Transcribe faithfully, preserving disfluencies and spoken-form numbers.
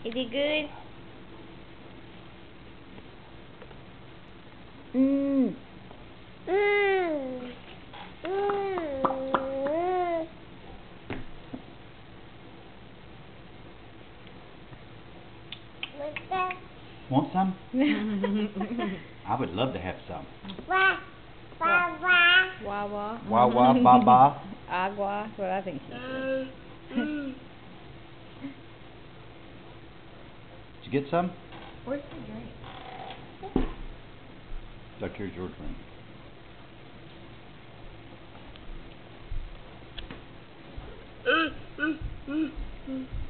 Is it good? Mmm. Mmm. Mmm. What's that? Want some? I would love to have some. Wah. Wah, wah. Wah wah. Wah wah ba ba. Agua. That's what I think she said. Mm. Did you get some? Where's the drink? Look, here's your drink. Mm, mm, mm, mm.